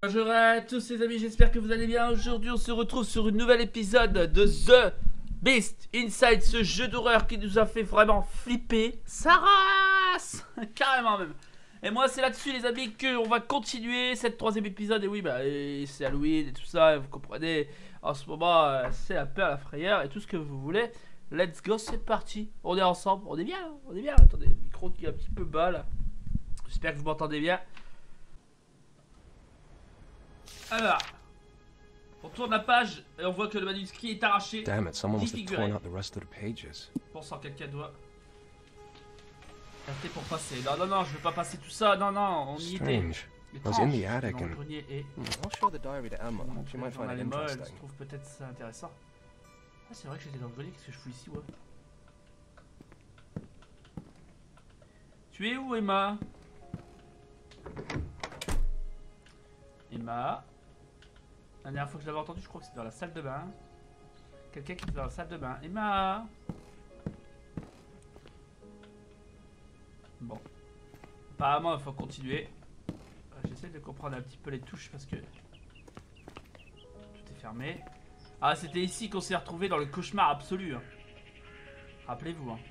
Bonjour à tous les amis, j'espère que vous allez bien. Aujourd'hui on se retrouve sur un nouvel épisode de The Beast Inside, ce jeu d'horreur qui nous a fait vraiment flipper sa race. Carrément même. Et moi c'est là-dessus les amis qu'on va continuer cette troisième épisode. Et oui bah c'est Halloween et tout ça, vous comprenez. En ce moment c'est la peur, la frayeur et tout ce que vous voulez. Let's go, c'est parti. On est ensemble, on est bien, on est bien. Attendez, le micro qui est un petit peu bas là. J'espère que vous m'entendez bien. Alors, on tourne la page et on voit que le manuscrit est arraché. Damn it, someone must have Défiguré. torn out the rest of the pages. Pensant quelqu'un doit rester pour passer. Non, non, non, je veux pas passer tout ça. Non, non, on y était. Strange. I was in the attic Dans le and grenier et I'll show the diary to Emma. She might find it elle interesting. trouve peut-être ça intéressant. Ah, c'est vrai que j'étais dans le grenier. Qu'est-ce que je fous ici, ouais? Tu es où, Emma? Emma. La dernière fois que je l'avais entendu, je crois que c'était dans la salle de bain. Quelqu'un qui était dans la salle de bain. Emma. Bon. Apparemment, il faut continuer. J'essaie de comprendre un petit peu les touches parce que tout est fermé. Ah, c'était ici qu'on s'est retrouvé dans le cauchemar absolu. Hein. Rappelez-vous. Hein.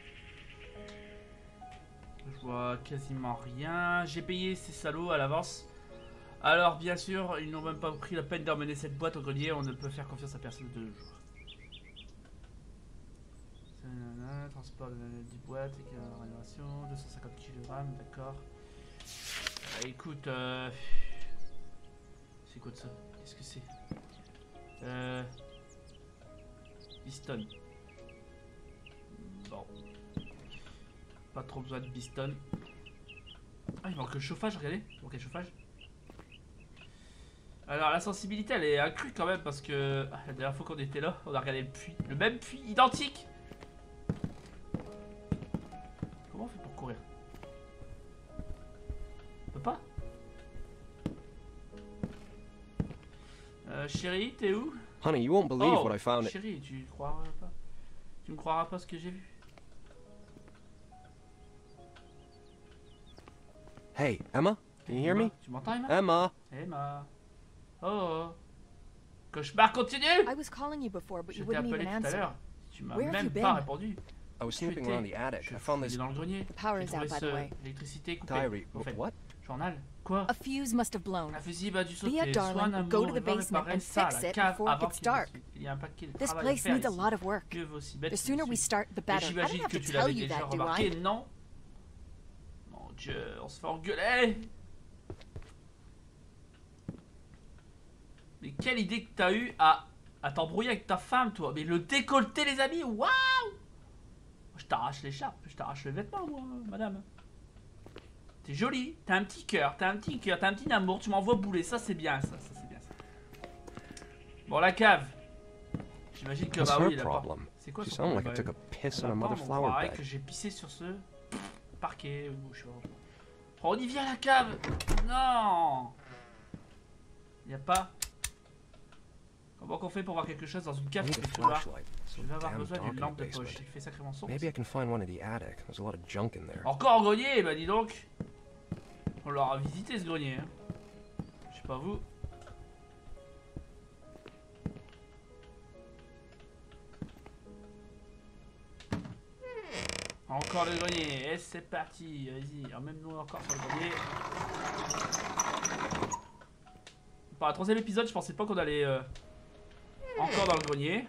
Je vois quasiment rien. J'ai payé ces salauds à l'avance. Alors bien sûr, ils n'ont même pas pris la peine d'emmener cette boîte au grenier, on ne peut faire confiance à personne de nos jours. Transport de 10 boîtes, rénovation, 250 kg, d'accord. Écoute, c'est quoi de ça? Qu'est-ce que c'est? Piston. Bon. Pas trop besoin de piston. Ah, il manque le chauffage, regardez. Il manque le chauffage. Alors la sensibilité elle est accrue quand même parce que la dernière fois qu'on était là, on a regardé le puits. Le même puits, identique. Comment on fait pour courir? On peut pas? Chérie, t'es où? honey, you won't believe what I found. Chérie, tu croiras pas. Tu me croiras pas ce que j'ai vu. Hey, Emma? Can you hear me? Tu m'entends, Emma? Emma? Emma. Oh. Cauchemar continue. I was calling you before, but Je you t'ai wouldn't appelé even tout à answer. l'heure. Tu m'as Where have même you pas been? répondu. I was snooping around the attic. I found Il est this dans le grenier. The power J'ai is trouvé out, by the way. l'électricité coupée. diary. En fait. What? Journal. Quoi? A fuse must have blown. Un fusible a dû sauter. Via, Sois darling, un go amour, to the il va basement réparer and ça, fix la it cave, before it avant gets qu'il dark. il y a un paquet de This travail à place faire needs a ici. lot of work. Que aussi bête The sooner we start, the Et better. I don't j'imagine have que to tu tell l'avais you déjà that, do remarqué, I? non? Mon Dieu, on se fait engueuler. Mais quelle idée que t'as eu à t'embrouiller avec ta femme, toi. Mais le décolleté, les amis, waouh! Je t'arrache l'écharpe, je t'arrache le vêtement, moi, madame. T'es jolie, t'as un petit cœur, t'as un petit amour, tu m'envoies bouler, ça c'est bien, ça c'est bien ça. Bon, la cave. J'imagine que What's bah oui, her il a pas. problem? C'est quoi She son sounded like I problème? took a piss Elle on a a pas, mother on flower croirait bed. que j'ai pissé sur ce parquet ou je sais pas. Oh, on y vient la cave. Non. Il y a pas. Comment qu'on fait pour voir quelque chose dans une I cave need qui a fait noir? flashlight. Je So vais avoir damn besoin dark d'une in lampe the de poche. basement. Il fait sacrément sombre. Maybe I can find one in the attic. There's a lot of junk in there. Encore en grenier, bah dis donc. On l'aura visité ce grenier. Hein. Je sais pas vous. Encore le grenier, et c'est parti, vas-y, emmène-nous encore sur le grenier. Par le troisième épisode, je pensais pas qu'on allait encore dans le grenier.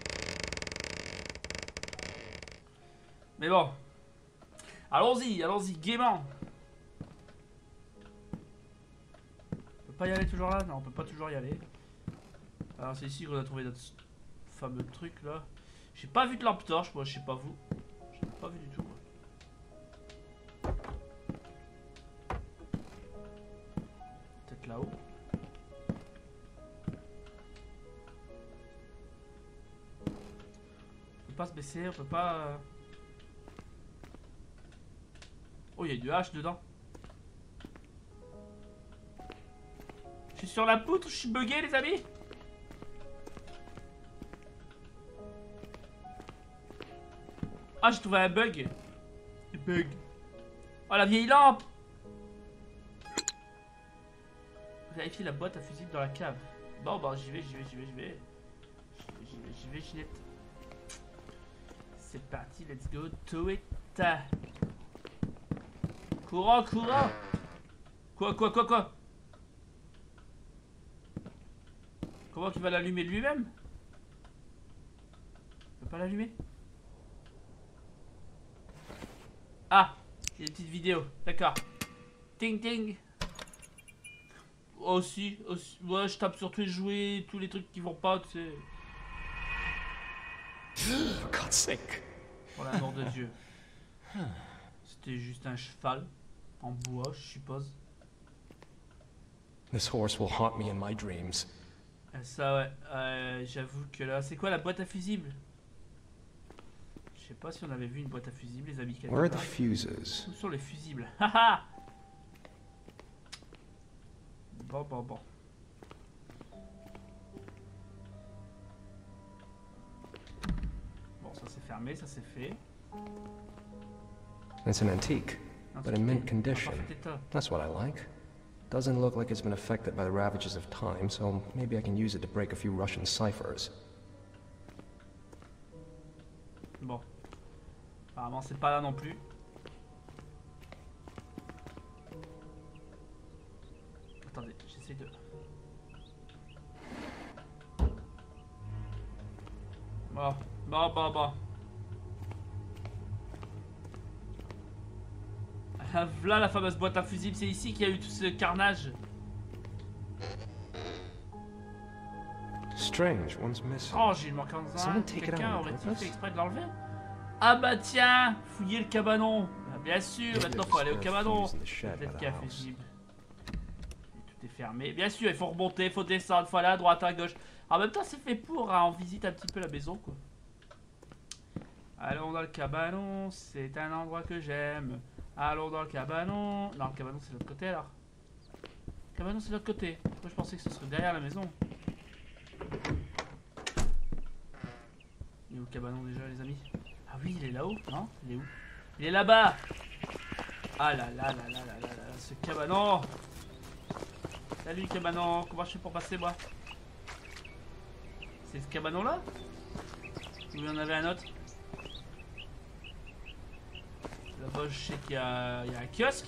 Mais bon. Allons-y, allons-y, gaiement. On peut pas y aller toujours là? Non, on peut pas toujours y aller. Alors c'est ici qu'on a trouvé notre fameux truc là. J'ai pas vu de lampe torche, moi je sais pas vous. Je n'ai pas vu du tout. Peut-être là-haut. On peut pas se baisser, on peut pas... Oh, il y a du hache dedans. Je suis sur la poutre, je suis bugué les amis. Ah, j'ai trouvé un bug. Oh, la vieille lampe. Vérifier la boîte à fusibles dans la cave. Bon, bah j'y vais. J'y vais, Ginette. C'est parti, let's go to it. Courant. Quoi? Comment qu'il va l'allumer lui-même? Il peut pas l'allumer? Ah, il y a une petite vidéo, d'accord. Ting. Aussi, ouais, je tape sur tous les jouets, tous les trucs qui vont pas, tu sais. For God's sake. Pour l'amour de Dieu. C'était juste un cheval en bois, je suppose. This horse will haunt me in my dreams. Ça ouais, j'avoue que là, c'est quoi la boîte à fusibles? Je sais pas si on avait vu une boîte à fusibles, les amis. Where are the fuses? Où sont les fusibles? Haha. Bon. Bon, ça c'est fermé, ça c'est fait. It's an antique, but in mint condition. Parfait état. That's what I like. Doesn't look like it's been affected by the ravages of time, so maybe I can use it to break a few Russian ciphers. Bon. Apparemment c'est pas là non plus. Attendez, j'essaie de... Bon. Voilà la fameuse boîte à fusibles, c'est ici qu'il y a eu tout ce carnage. Strange, one's missing. Oh, j'ai manqué un. Someone take it Quelqu'un out, aurait-il purpose? fait exprès de l'enlever? Ah bah tiens, fouiller le cabanon. Ah, bien sûr, maintenant faut aller au cabanon. Peut-être qu'il y a un fusible. Et tout est fermé. Bien sûr, il faut remonter, il faut descendre, il faut aller à droite, à gauche. En même temps, c'est fait pour, hein, on visite un petit peu la maison, quoi. Allons dans le cabanon, c'est un endroit que j'aime. Allons dans le cabanon. Non, le cabanon c'est de l'autre côté alors. Le cabanon c'est de l'autre côté. Moi je pensais que ce serait derrière la maison. Il est où le cabanon déjà les amis? Ah oui, il est là-haut, non? Il est où? Il est là-bas. Ah là, ce cabanon. Salut cabanon, comment je fais pour passer moi? C'est ce cabanon là? Ou il y en avait un autre? Là-bas, je sais qu'il y a un kiosque.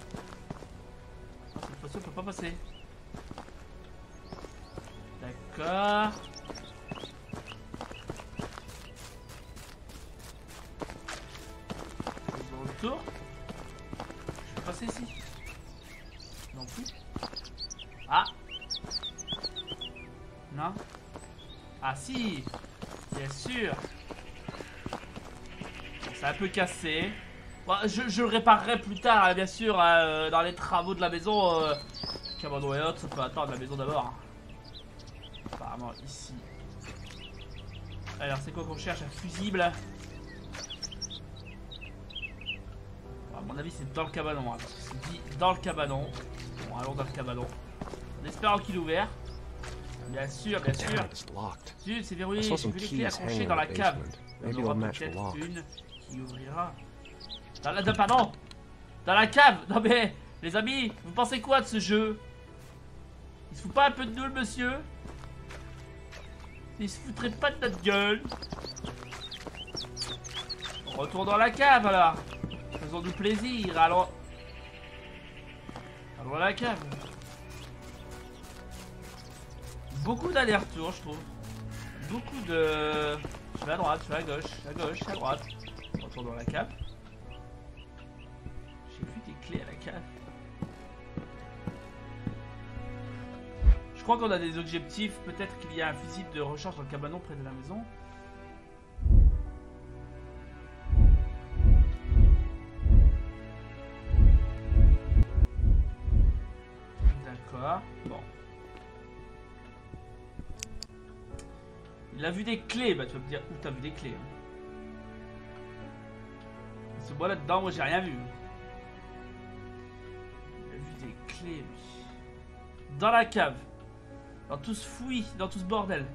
Cette fois-ci, on peut pas passer. D'accord. Faisons le tour. Je peux passer ici? Non plus. Ah. Non. Ah si. Bien sûr. Bon, c'est un peu cassé. Bon, je le réparerai plus tard, hein, bien sûr, dans les travaux de la maison. Cabanon et autres, ça peut attendre la maison d'abord. Apparemment, ici. Alors, c'est quoi qu'on cherche? Un fusible. Bon, à mon avis, c'est dans le cabanon. Hein, parce que c'est dit dans le cabanon. Bon, allons dans le cabanon. En espérant qu'il est ouvert. Bien sûr, bien sûr. Zut, c'est verrouillé. J'ai vu les clés accrochées dans la cave. Il y en aura peut-être une qui ouvrira. Pardon! Dans la cave! Non mais, les amis, vous pensez quoi de ce jeu? Il se fout pas un peu de nous, le monsieur? Il se foutrait pas de notre gueule? On retourne dans la cave, alors. Faisons-nous plaisir, allons à la cave. Beaucoup d'allers-retours, je trouve. Beaucoup de... Je vais à droite, je vais à gauche, à droite. On retourne dans la cave. J'ai vu des clés à la cave. Je crois qu'on a des objectifs. Peut-être qu'il y a un fusible de recharge dans le cabanon près de la maison. D'accord. Bon. Il a vu des clés. Bah tu vas me dire où t'as vu des clés. Hein. Ce bois là-dedans, moi j'ai rien vu. Des clés, lui. Dans la cave. Dans tout ce fouillis, dans tout ce bordel.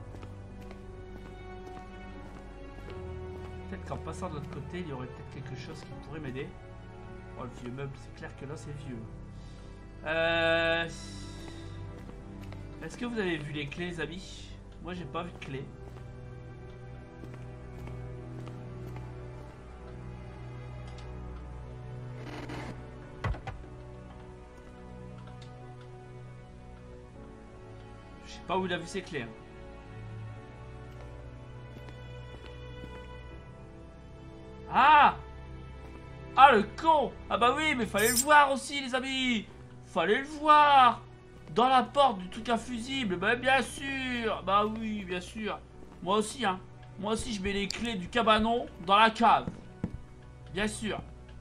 Peut-être qu'en passant de l'autre côté, il y aurait peut-être quelque chose qui pourrait m'aider. Oh, le vieux meuble, c'est clair que là, c'est vieux. Est-ce que vous avez vu les clés, les amis? Moi, j'ai pas vu de clés. Je sais pas où il a vu ses clés. Hein. Ah! Ah, le con! Ah bah oui, mais fallait le voir aussi, les amis! Fallait le voir! Dans la porte du truc infusible, bah bien sûr! Bah oui, bien sûr. Moi aussi, hein. Moi aussi, je mets les clés du cabanon dans la cave. Bien sûr.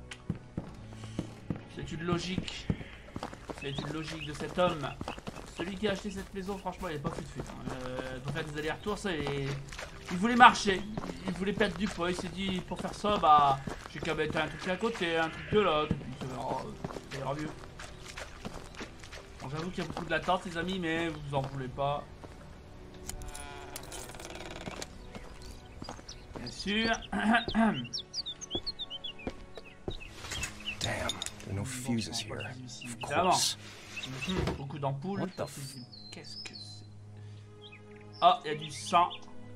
C'est une logique. C'est une logique de cet homme. Celui qui a acheté cette maison, franchement, il est pas fut-fut. Hein. Pour faire des allers-retours, ça, il voulait marcher. Il voulait perdre du poids. Il s'est dit, pour faire ça, bah, j'ai qu'à mettre un truc à côté, un truc de l'autre. Ça ira mieux. Bon, j'avoue qu'il y a beaucoup de latence, les amis, mais vous en voulez pas. Bien sûr. Damn, there are no fuses here. Of Évidemment. course. Beaucoup d'ampoules. What the Qu'est-ce que c'est? Ah, il y a du sang.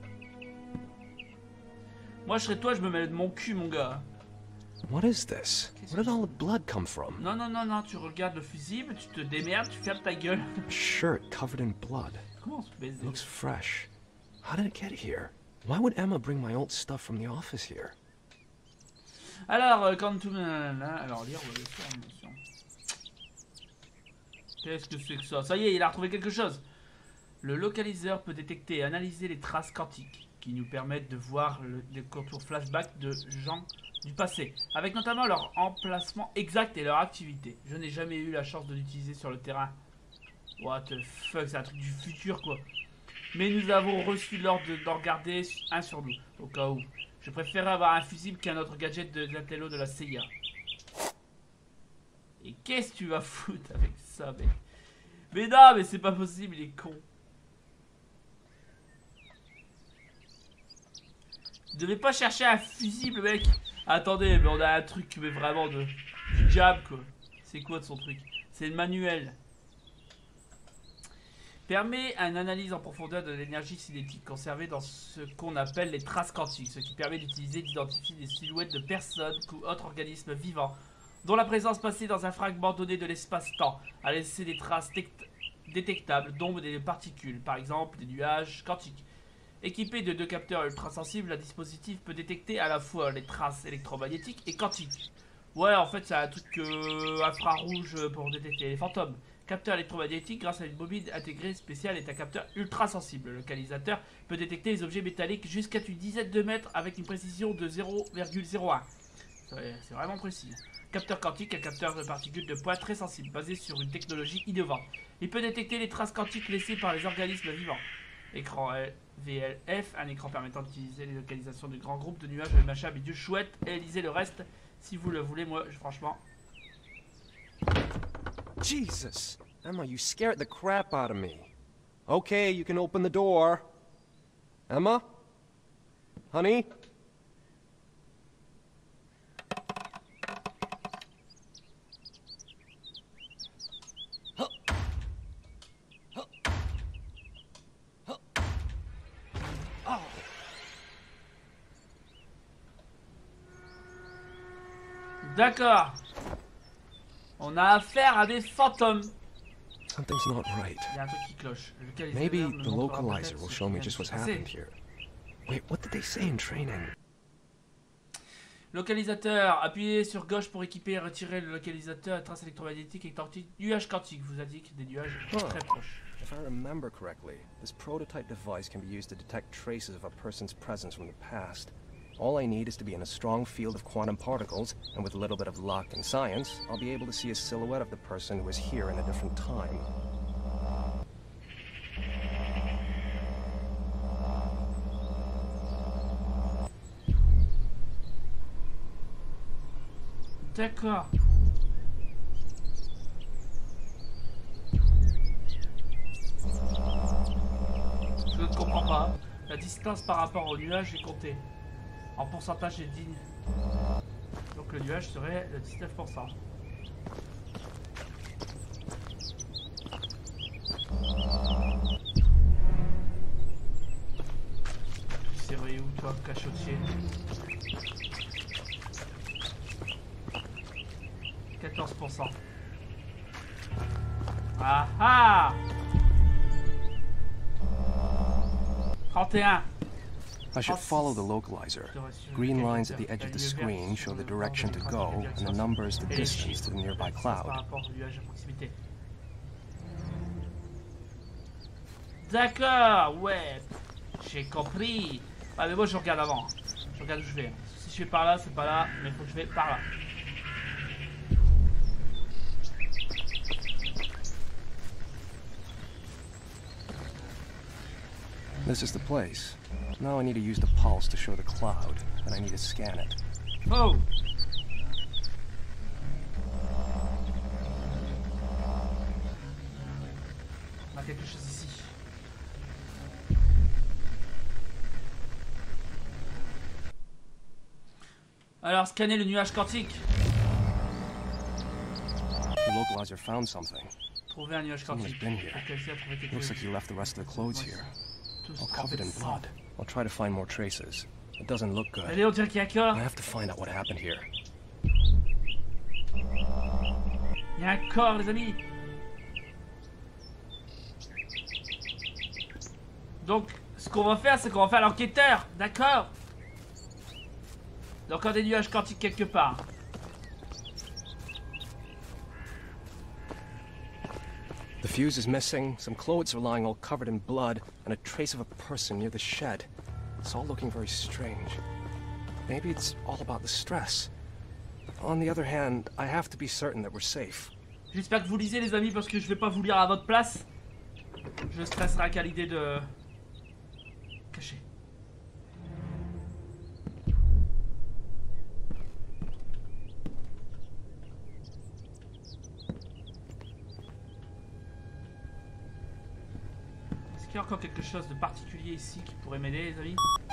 Moi, je serais toi, je me mets de mon cul, mon gars. What is this? Where did all the blood come from? Non, non, non, non, tu regardes le fusible, tu te démerdes, tu fermes ta gueule. A shirt covered in blood. Comment on se baise? It looks fresh. How did it get here? Why would Emma bring my old stuff from the office here? Alors, quand tout... Alors, lire, ouais, bien sûr. Qu'est-ce que c'est que ça? Ça y est, il a retrouvé quelque chose. Le localiseur peut détecter et analyser les traces quantiques qui nous permettent de voir les contours flashback de gens du passé, avec notamment leur emplacement exact et leur activité. Je n'ai jamais eu la chance de l'utiliser sur le terrain. What the fuck, c'est un truc du futur quoi. Mais nous avons reçu l'ordre d'en regarder un sur nous, au cas où. Je préférais avoir un fusible qu'un autre gadget de l'intello de la CIA. Et qu'est-ce que tu vas foutre avec ça, mec? Mais non, mais c'est pas possible, il est con. Tu devais pas chercher un fusible, mec. Attendez, mais on a un truc, mais vraiment du jab, quoi. C'est quoi de son truc? C'est le manuel. Permet une analyse en profondeur de l'énergie cinétique conservée dans ce qu'on appelle les traces quantiques, ce qui permet d'identifier des silhouettes de personnes ou autres organismes vivants dont la présence passée dans un fragment donné de l'espace-temps a laissé des traces détectables d'ombres et de particules, par exemple des nuages quantiques. Équipé de 2 capteurs ultrasensibles, le dispositif peut détecter à la fois les traces électromagnétiques et quantiques. Ouais, en fait, c'est un truc infrarouge pour détecter les fantômes. Capteur électromagnétique, grâce à une bobine intégrée spéciale, est un capteur ultra sensible. Le localisateur peut détecter les objets métalliques jusqu'à une dizaine de mètres avec une précision de 0,01. C'est vraiment précis. Capteur quantique, un capteur de particules de poids très sensible, basé sur une technologie innovante. Il peut détecter les traces quantiques laissées par les organismes vivants. Écran VLF, un écran permettant d'utiliser les localisations de grands groupes de nuages, de machin, bidule chouette, et lisez le reste si vous le voulez. Moi, franchement. Jesus! Emma, you scared the crap out of me. Okay, you can open the door. Emma? Honey? D'accord. On a affaire à des fantômes. Something's not right. Il y a un truc qui cloche. Maybe the localizer will show me just what's happened here. Wait, what did they say in training? Localisateur, appuyez sur gauche pour équiper et retirer le localisateur, traces électromagnétiques et nuages quantiques. Vous indique des nuages très proches. If I remember correctly, this prototype device can be used to detect traces of a person's presence from the past. All I need is to be in a strong field of quantum particles, and with a little bit of luck and science, I'll be able to see a silhouette of the person who was here in a different time. D'accord. Je ne comprends pas. La distance par rapport au nuage est comptée. En pourcentage est digne. Donc le nuage serait de 19%. tirer où toi, cachotier? 14%. Ah ah! 31. I should follow the localizer. Green lines at the edge of the screen show the direction to go, and the numbers the distance to the nearby cloud. D'accord, ouais. J'ai compris. Ah mais moi je regarde avant. Je regarde où je vais. Si je vais par là, c'est pas là, mais il faut que je vais par là. This is the place. Now I need to use the pulse to show the cloud, and I need to scan it. Oh! On a quelque chose ici. Alors, scanner le nuage quantique. The localizer found something. Trouver un nuage Someone's quantique. been here. Quelqu'un a trouvé quelque Looks chose. like he left the rest of the clothes here, Tous all trempés covered de in sang. blood. I'll try to find more traces. It doesn't look good. Allez, on dirait qu'il y a un corps. I have to find out what happened here. Il y a un corps, les amis. Donc, ce qu'on va faire, c'est qu'on va faire l'enquêteur. D'accord? Donc, on a des nuages quantiques quelque part. The fuse is missing, some clothes are lying all covered in blood, and a trace of a person near the shed. It's all looking very strange. Maybe it's all about the stress. On the other hand, I have to be certain that we're safe. J'espère que vous lisez, les amis, parce que je vais pas vous lire à votre place. Je stresserai qu'à l'idée de... cacher. Est-ce qu'il y a encore quelque chose de particulier ici qui pourrait m'aider, les amis?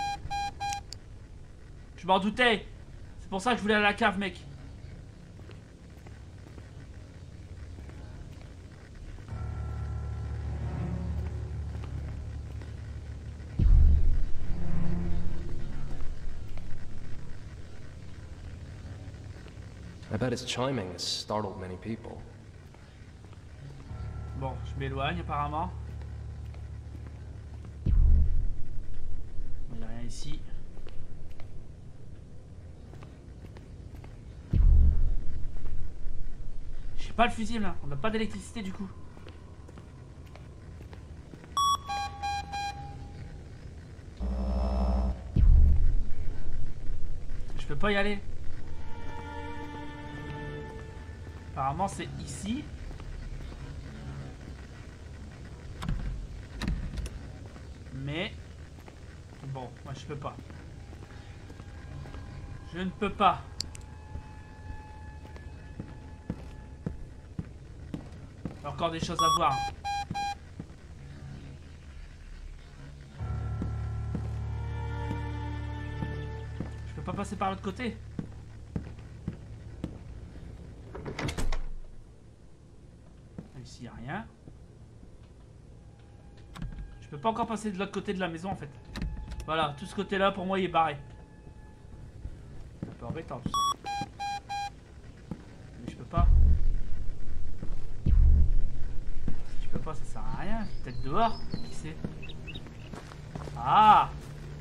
Je m'en doutais. C'est pour ça que je voulais aller à la cave, mec. I bet its chiming has startled many people. Bon, je m'éloigne apparemment. Il n'y a rien ici. J'ai pas le fusible là, on n'a pas d'électricité du coup. Je peux pas y aller. Apparemment c'est ici. Mais bon, moi je peux pas. Je ne peux pas. Il y a encore des choses à voir. Je peux pas passer par l'autre côté. Ici, il n'y a rien. Je peux pas encore passer de l'autre côté de la maison en fait. Voilà, tout ce côté là pour moi il est barré. C'est un peu embêtant tout ça. Mais je peux pas. Si tu peux pas, ça sert à rien. Peut-être dehors, qui sait. Ah!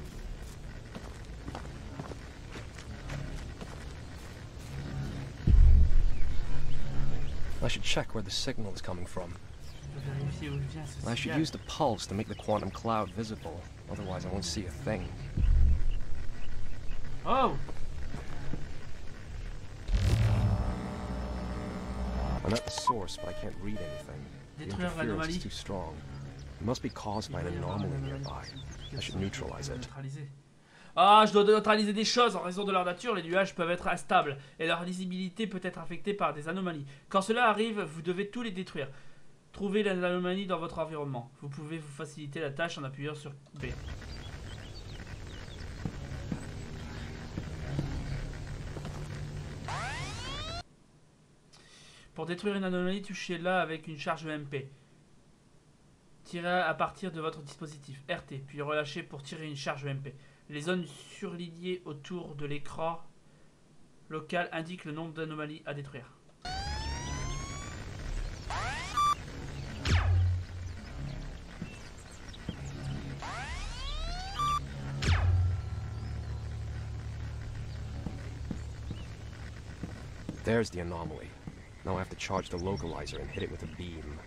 I should check where the signal is coming from. Je peux vérifier où il vient, ce I should signal. use the pulse to make the quantum cloud visible. Otherwise, I won't see a thing. Oh! I'm at the source, but I can't read anything. The Détruire interference l'anomalie. is too strong. It must be caused by an anomaly nearby. I should neutralize it. Ah, je dois neutraliser des choses. En raison de leur nature, les nuages peuvent être instables et leur lisibilité peut être affectée par des anomalies. Quand cela arrive, vous devez tous les détruire. Trouvez les anomalies dans votre environnement. Vous pouvez vous faciliter la tâche en appuyant sur B. Pour détruire une anomalie, touchez-la avec une charge EMP. Tirez à partir de votre dispositif RT, puis relâchez pour tirer une charge EMP. Les zones surlignées autour de l'écran local indiquent le nombre d'anomalies à détruire. There's the anomaly. Now I have to charge the localizer and hit it with a beam.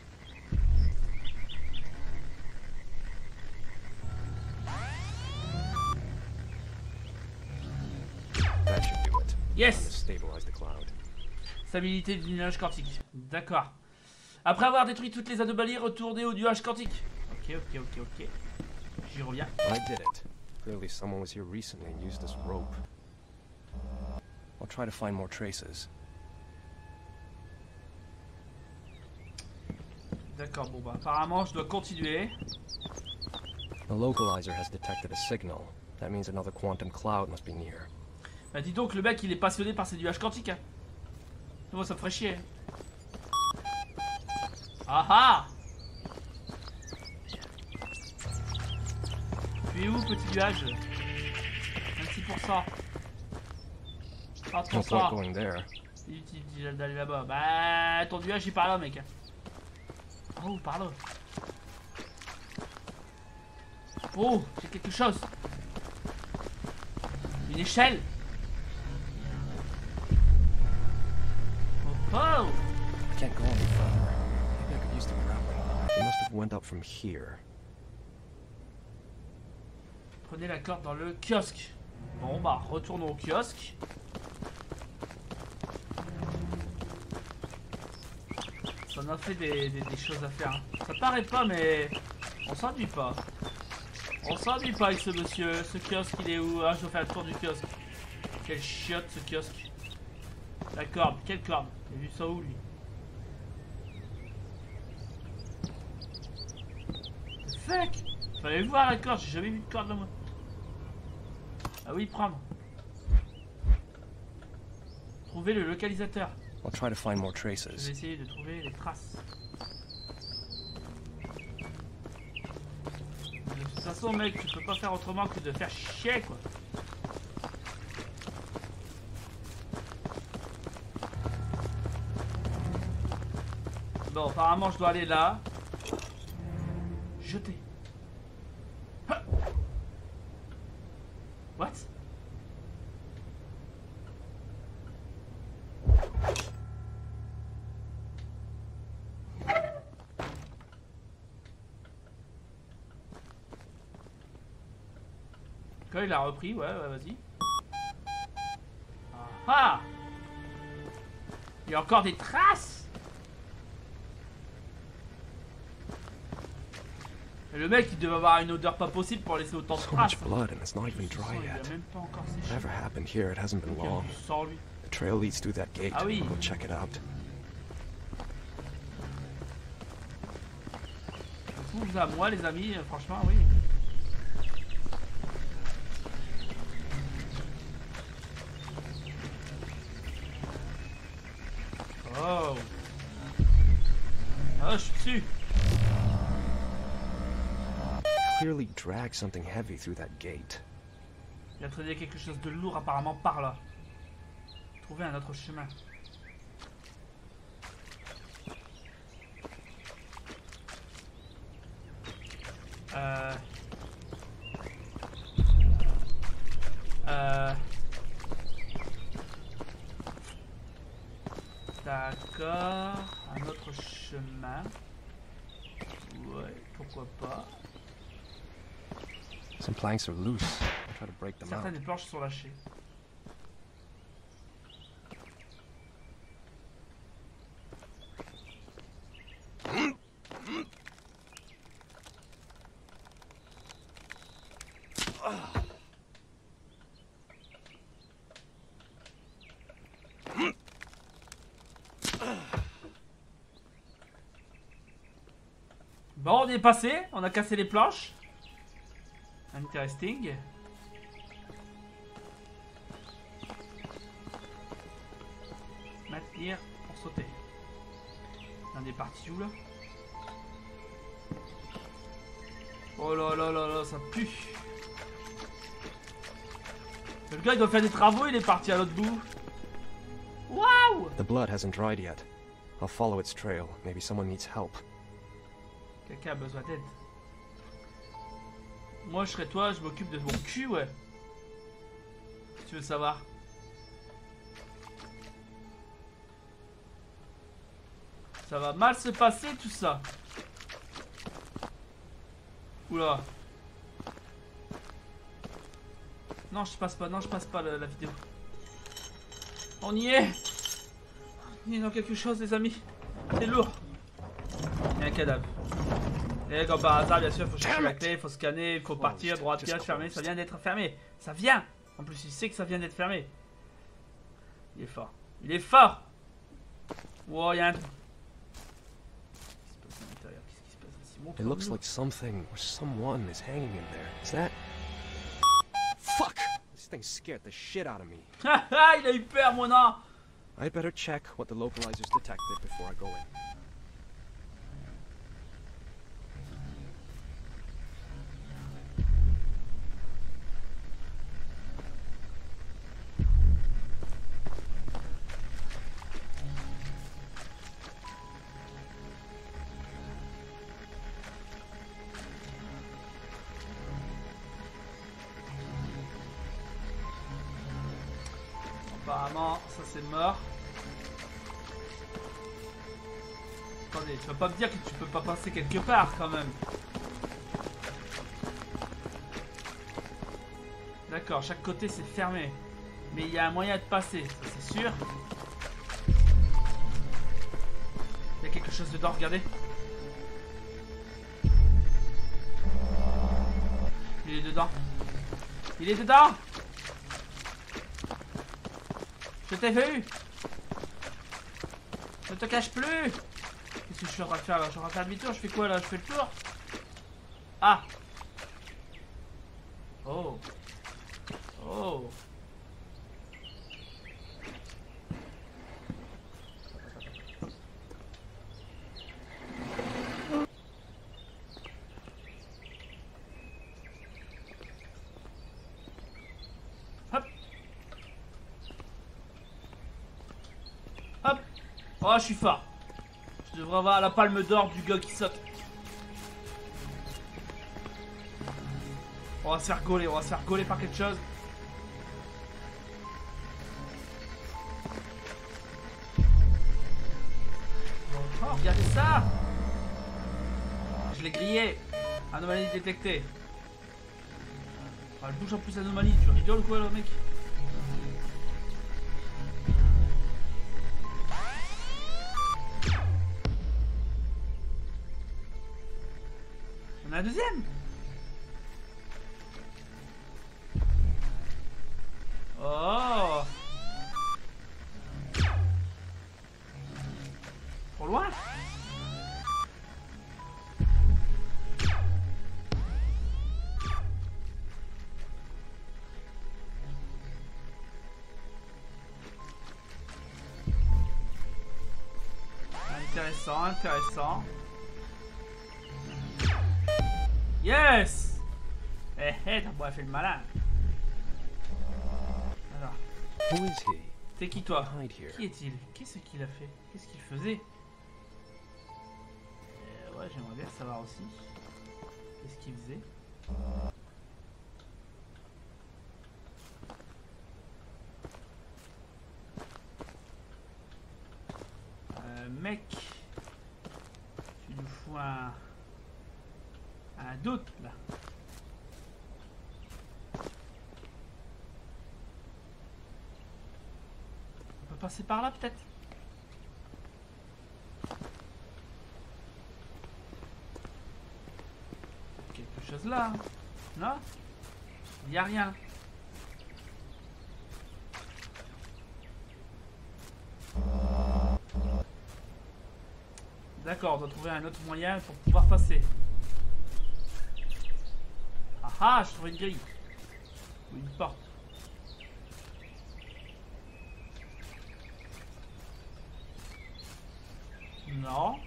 That should do it. Yes! Time to stabilize the cloud. Stabilité du nuage quantique. D'accord. Après avoir détruit toutes les anomalies, retournez au nuage quantique. Ok. J'y reviens. I did it. Clearly someone was here recently and used this rope. I'll try to find more traces. D'accord, bon bah apparemment je dois continuer. The localizer has detected a signal. That means another quantum cloud must be near. Bah dis donc, le mec il est passionné par ces nuages quantiques. Hein. Moi ça me ferait chier. Ah ah! Tu es où petit nuage? 26%. No 30%. point going there. C'est utile d'aller là-bas. Bah ton nuage il est par là mec. Oh par là. Oh j'ai quelque chose. Une échelle. Oh oh. I can't go any further. Maybe I could use the grappling. They must have went up from here. Prenez la corde dans le kiosque. Bon bah retournons au kiosque. Ça en a fait des choses à faire. Hein. Ça paraît pas mais on s'ennuie pas. On s'ennuie pas avec ce monsieur. Ce kiosque il est où? Ah je dois faire le tour du kiosque. Quelle chiotte ce kiosque. La corde, quelle corde? Il a vu ça où lui? Fuck! Fallait voir la corde, j'ai jamais vu de corde là moi. Ah oui, prendre. Trouver le localisateur. I'll try to find more Je traces. vais essayer de trouver les traces. De toute façon mec, tu peux pas faire autrement que de faire chier quoi. Bon, apparemment je dois aller là. Jeter. Ha. What? Quand il a repris, ouais, vas-y. Ah! Il y a encore des traces! Et le mec il devait avoir une odeur pas possible pour laisser autant de So traces. much blood and it's not even Le sang, dry il a yet. même pas encore séché. Whatever happened here, it hasn't been Il y a long. du sang lui. The trail leads through that gate. Ah oui. We'll check it out. Vous à moi les amis, franchement oui. Oh. Ah je suis dessus. Clearly dragged something heavy through that gate. Il a traîné quelque chose de lourd apparemment par là. Trouver un autre chemin. D'accord. Un autre chemin. Ouais, pourquoi pas. Some planks are loose. I'll try to break them out. Certaines planches sont lâchées. Bon, on est passé, on a cassé les planches. Interesting. Maintenir pour sauter. On est parti où là? Oh là là là là, ça pue. gars il doit faire des travaux, il est parti à l'autre bout. Waouh! The blood hasn't dried yet. I'll follow its trail. Maybe someone needs help. Quelqu'un a besoin d'aide. Moi je serais toi, je m'occupe de mon cul, ouais. Si tu veux savoir. Ça va mal se passer tout ça. Oula. Non, je passe pas, non, je passe pas la vidéo. On y est. On y est dans quelque chose, les amis. C'est lourd. Il y a un cadavre. Et comme par hasard, bien sûr, il faut chercher la clé, il faut scanner, il faut partir, droite, gauche, fermer. Ça vient d'être fermé. Ça vient. En plus, il sait que ça vient d'être fermé. Il est fort. Il est fort. Wow, il y a un... It looks like something or someone is hanging in there. Is that? Fuck! This thing scared the shit out of me. Haha, il a eu peur, mon an. I'd better check what the localizers detected before I go in. Apparemment, ça c'est mort. Attendez, tu vas pas me dire que tu peux pas passer quelque part quand même. D'accord, chaque côté c'est fermé. Mais il y a un moyen de passer, ça c'est sûr. Il y a quelque chose dedans, regardez. Il est dedans. Il est dedans. Je t'ai vu. Ne te cache plus. Qu'est-ce que je suis en train de faire là? Je suis en train de faire demi-tour, je fais quoi là? Je fais le tour. Ah. Oh. Oh. Hop. Hop. Oh, je suis fort. Je devrais avoir la palme d'or du gars qui saute. On va se faire gauler, par quelque chose. Oh, regardez ça. Je l'ai grillé. Anomalie détectée. Ah, elle bouge en plus anomalie, tu rigoles ou quoi là mec? On a un deuxième. Oh. Trop loin. Intéressant, intéressant. Yes! Eh eh, t'as pas fait le malin. Alors. Who is he? T'es qui toi? Hide here. Qui est-il? Qu'est-ce qu'il a fait? Qu'est-ce qu'il faisait? Ouais, j'aimerais bien savoir aussi. Qu'est-ce qu'il faisait? Mec, tu nous fous un doute là. On peut passer par là peut-être? Quelque chose là? Non? Il n'y a rien. D'accord, on doit trouver un autre moyen pour pouvoir passer. Ah ah, je trouve une grille. Ou une porte. Non.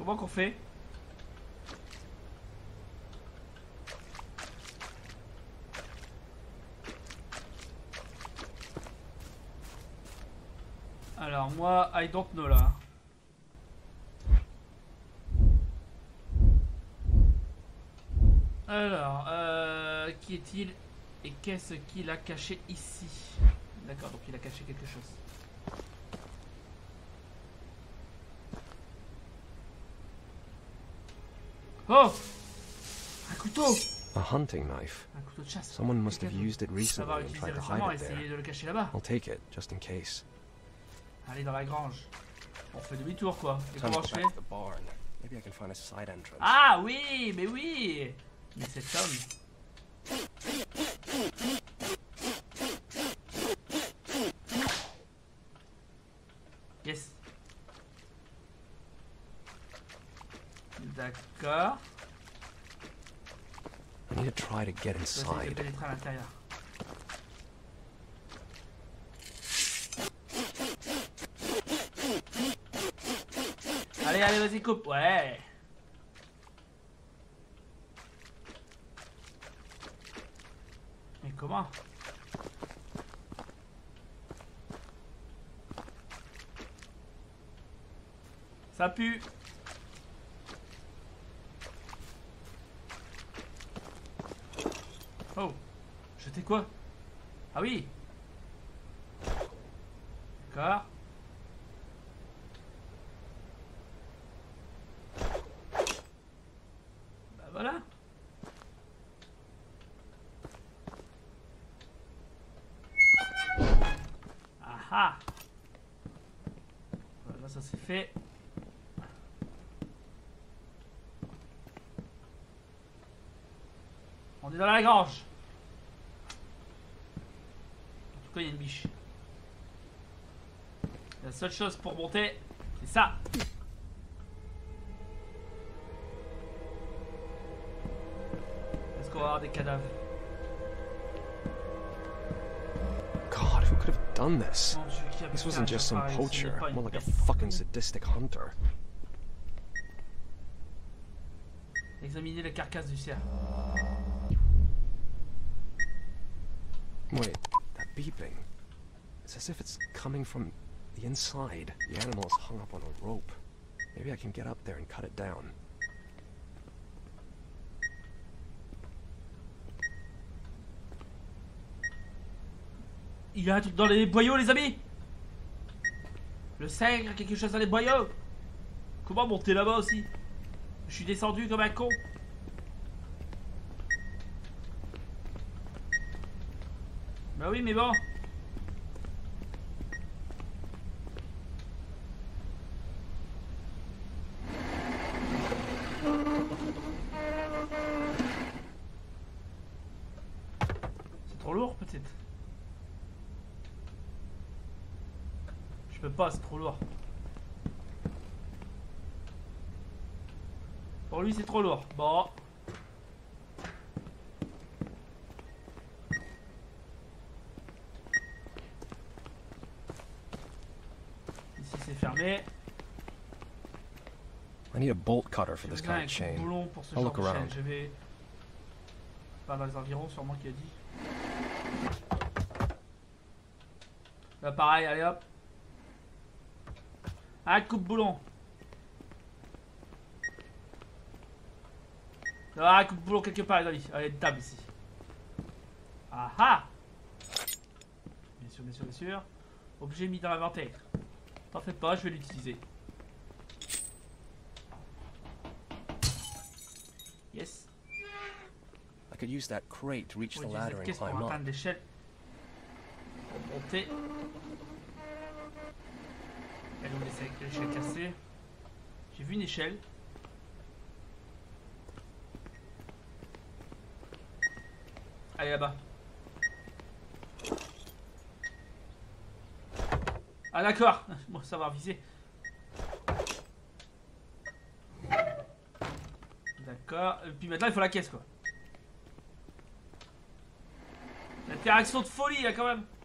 Comment qu'on fait? Alors moi, I don't know là. Alors, qui est-il et qu'est-ce qu'il a caché ici? D'accord, donc il a caché quelque chose. Oh! Un couteau! A hunting knife. Un couteau de chasse. Someone must have used it Savoir recently and utiliser tried to récemment et hide it essayer there. de le cacher là-bas. I'll take it, just in case. Allez dans la grange. On fait demi-tour quoi. Et Time comment to je go fais? back to the barn. Maybe I can find a side entrance. Ah oui, mais oui! Mais cet homme. Yes. D'accord. I need to try to get Je vais essayer de inside. pénétrer à l'intérieur. Allez, allez, vas-y, coupe. Ouais. Mais comment? Ça pue. Oh. Jeter quoi? Ah oui. D'accord. Bah voilà. Ah ah. Voilà, ça c'est fait. On est dans la grange. En tout cas, il y a une biche. La seule chose pour monter, c'est ça. Est-ce qu'on va avoir des cadavres? God, who could have done this? Mon Dieu, qui a pu This faire wasn't un just job some pareil? Ce poacher, n'est pas une more like a bête. fucking sadistic hunter. Examiner la carcasse du cerf. Wait, that beeping. It's as if it's coming from the inside. The animal is hung up on a rope. Maybe I can get up there and cut it down. Il y a un truc dans les boyaux, les amis. Le seigle, quelque chose dans les boyaux. Comment monter là-bas aussi? Je suis descendu comme un con. Bah oui, mais bon. C'est trop lourd peut-être. Je peux pas, c'est trop lourd. Pour lui, c'est trop lourd. Bon. Ici, c'est fermé. I need a bolt cutter for J'ai this besoin kind of d'un chain. boulon pour ce I'll genre look de chaîne. around. Je vais... Pas dans les environs, sûrement qu'il a dit. Là, pareil, allez hop. Ah, coupe-boulon. Ah, coupe-boulon quelque part, les amis. Allez, une table ici. Ah ah. Bien sûr, bien sûr, bien sûr. Objet mis dans l'inventaire. T'en fais pas, je vais l'utiliser. Yes. I could use that crate to reach On the va utiliser ladder cette and caisse pour climb up. atteindre l'échelle. Pour monter. Elle est où l'échelle cassée? J'ai vu une échelle. Allez là-bas. Ah d'accord. Bon, ça va viser. D'accord. Et puis maintenant il faut la caisse quoi. L'interaction de folie là quand même.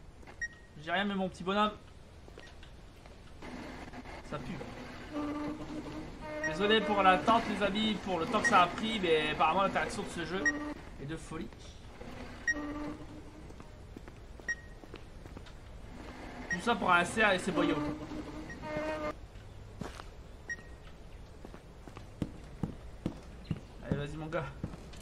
J'ai rien mais mon petit bonhomme. Ça pue. Désolé pour l'attente les amis, pour le temps que ça a pris, mais apparemment l'interaction de ce jeu est de folie. Tout ça pour un cerf et ses boyaux. Allez vas-y mon gars.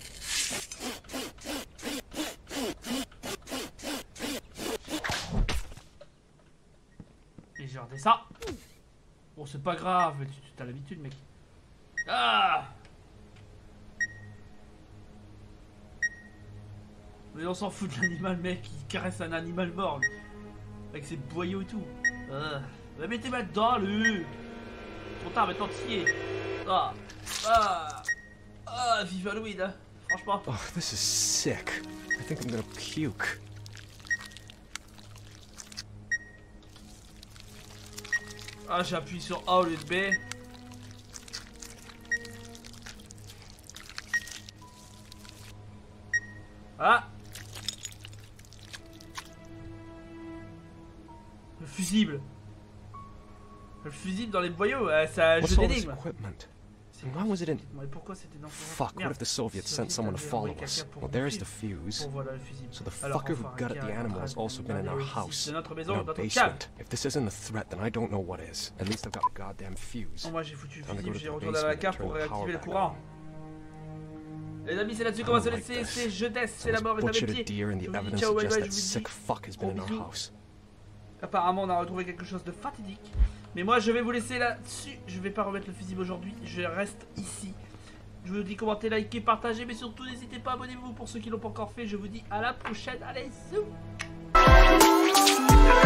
Et je redescends. Bon c'est pas grave, tu as l'habitude mec. Ah! Mais on s'en fout de l'animal mec, il caresse un animal mort lui. Avec ses boyaux et tout. Va mettre tes mains dedans lui. Trop tard maintenant t'y es. Vive Halloween hein. Franchement. Oh, this is sick. I think I'm gonna puke. Ah j'appuie sur A au lieu de B. Ah! Le fusible. Le fusible dans les boyaux, c'est un jeu What's all this d'énigmes. equipment? And why was it in... Mais pourquoi c'était dans Fuck, what if the Soviets sent someone to follow us? Well, there's the fuse. Voilà le fusible. So the Alors, fucker who enfin, got at the animal has also been in our house, de notre in maison, our notre cave. basement. If this isn't a threat, then I don't know what is. At least I've got the goddamn fuse. Oh, moi j'ai foutu le Time to go fusible, to j'ai the retourné à la basement cave and pour turn the réactiver le power courant. Les amis, c'est là-dessus qu'on va se laisser. like C'est this. jeunesse, So c'est la this mort est à mes butchered pieds. deer and Je the vous dis evidence ciao, bye bye, suggests je that vous sick dis fuck has been in gros our bisous. house. Apparemment, on a retrouvé quelque chose de fatidique. Mais moi, je vais vous laisser là-dessus. Je vais pas remettre le fusible aujourd'hui. Je reste ici. Je vous dis commentez, likez, partagez. Mais surtout, n'hésitez pas, abonnez-vous pour ceux qui l'ont pas encore fait. Je vous dis à la prochaine. Allez, zou!